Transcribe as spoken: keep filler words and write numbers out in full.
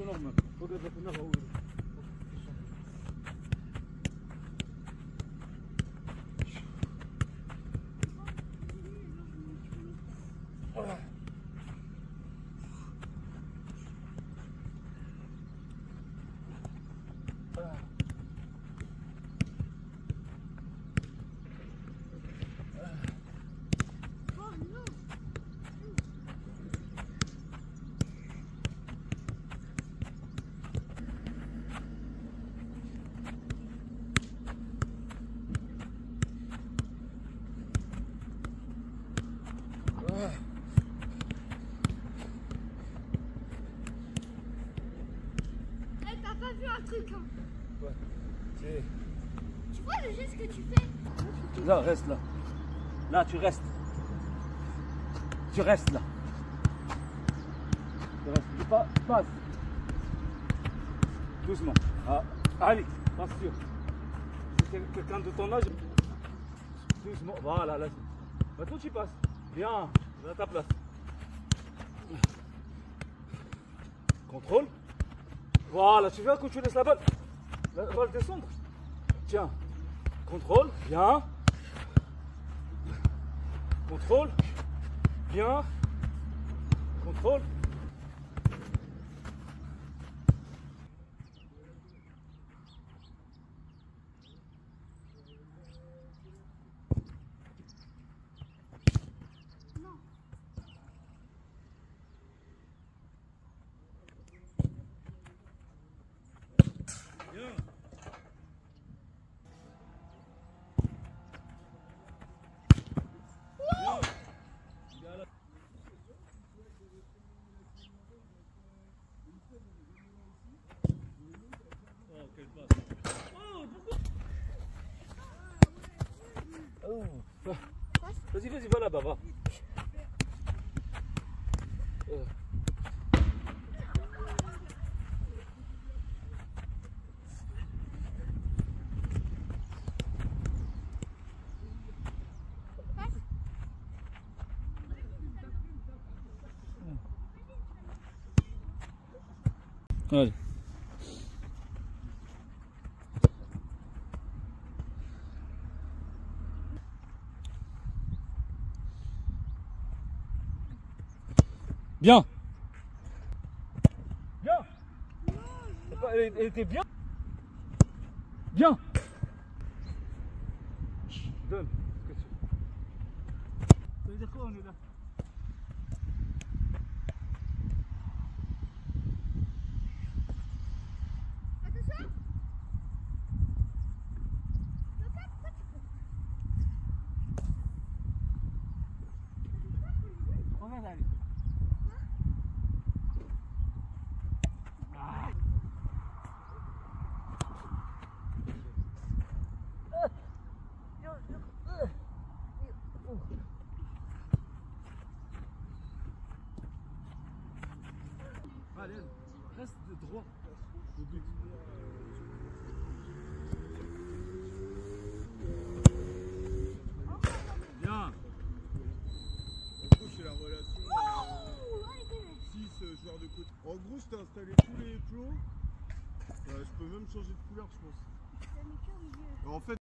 énorme. Regarde la fenêtre là-haut. Voilà. Voilà. Hey, t'as pas vu un truc hein? Ouais. C'est... Tu vois le geste que tu fais? Là, reste là. Là, tu restes. Tu restes là. Tu restes. Tu pas, passe. Doucement. Ah, allez, pas sûr. Si c'est quelqu'un de ton âge, doucement. Voilà, là. Maintenant, tu passes. Bien, à ta place. Contrôle. Voilà, tu vois que tu laisses la balle. La balle descendre. Tiens. Contrôle. Bien. Contrôle. Bien. Contrôle. Bien. Oh, quelle passe. Oh, pourquoi? Oh. Vas-y, vas-y, va là-bas, va. Euh. Allez. Bien. Bien. Elle, elle était bien. Bien. Donne. Ça veut dire quoi on est là? Regarde, allez. Ah. Allez, reste droit au but. Bien. En gros, c'est la relation six euh, joueurs de côté. En gros, si t'as installé tous les plots, euh, je peux même changer de couleur, je pense. En fait,